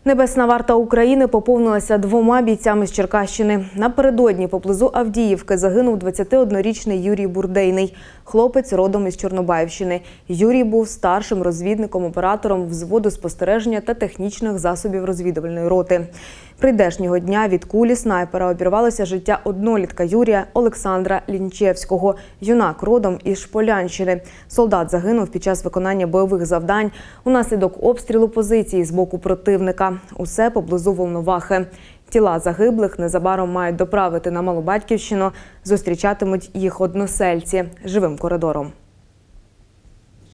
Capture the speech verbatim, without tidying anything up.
Небесна варта України поповнилася двома бійцями з Черкащини. Напередодні поблизу Авдіївки загинув двадцятиоднорічний Юрій Бурдейний. Хлопець родом із Чорнобаївщини. Юрій був старшим розвідником-оператором взводу спостереження та технічних засобів розвідувальної роти. Прийдешнього дня від кулі снайпера обірвалося життя однолітка Юрія Олександра Лінчевського. Юнак родом із Шполянщини. Солдат загинув під час виконання бойових завдань унаслідок обстрілу позиції з боку противника. Усе поблизу Волновахи. Тіла загиблих незабаром мають доправити на Малу Батьківщину. Зустрічатимуть їх односельці живим коридором.